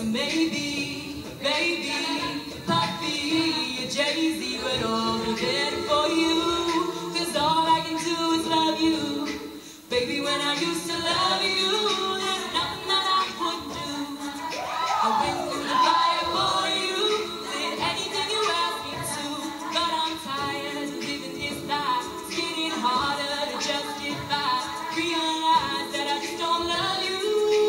maybe, baby, Puffy or Jay-Z would all be there for you. 'Cause all I can do is love you. Baby, when I used to love you, there's nothing that I would do. I went through the fire for you, did anything you asked me to. But I'm tired of living this life. It's getting harder to justify. Realize that I just don't love you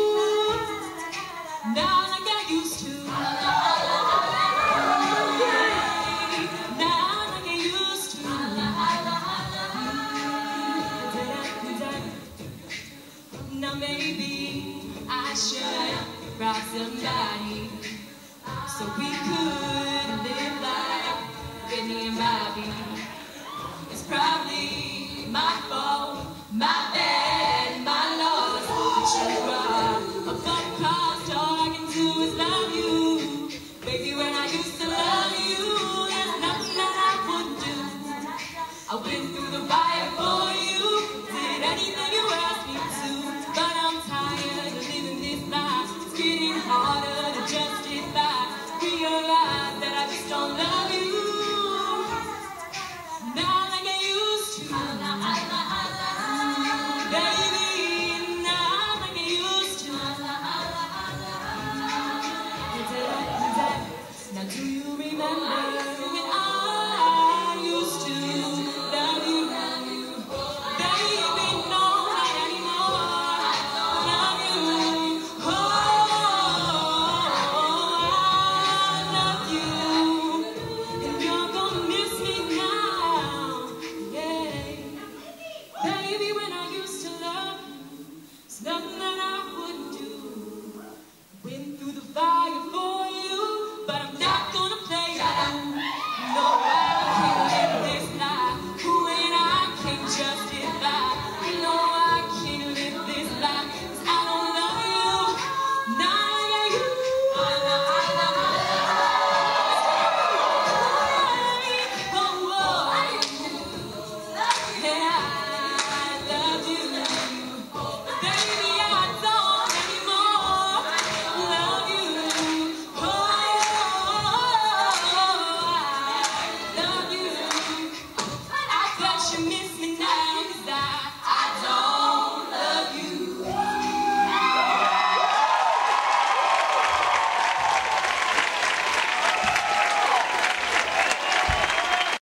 now like I used to. Now like I used to. Now maybe I should rob somebody so we could live like Whitney and Bobby. It's probably my fault, my bad, my loss. But you are a fuck cost. All I can do is love you. Baby, when I used to love you, there's nothing that I wouldn't do. I went through the fire for you, did anything you asked me to. But I'm tired of living this life. It's getting harder to justify. Realize that I just don't love you now like I used to. Baby, now like I used to. Now do you remember when I used to love you? Baby, no, not anymore. Love you. Oh, I love you. And you're gonna miss me now. Yeah. Baby, when I used to love you, it's nothing that I wouldn't do. Went through the fire for you, but I'm